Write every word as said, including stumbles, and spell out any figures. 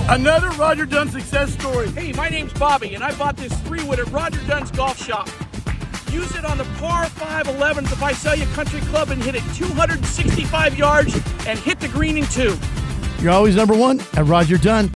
Another Roger Dunn success story. Hey, my name's Bobby, and I bought this three-wood at Roger Dunn's Golf Shop. Use it on the par five elevens if I sell you a country club and hit it two hundred sixty-five yards and hit the green in two. You're always number one at Roger Dunn.